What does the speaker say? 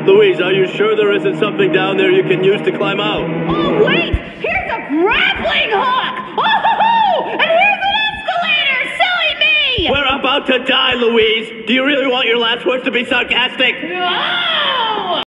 Louise, are you sure there isn't something down there you can use to climb out? Oh, wait! Here's a grappling hook! Oh, and here's an escalator! Silly me! We're about to die, Louise. Do you really want your last words to be sarcastic? Oh!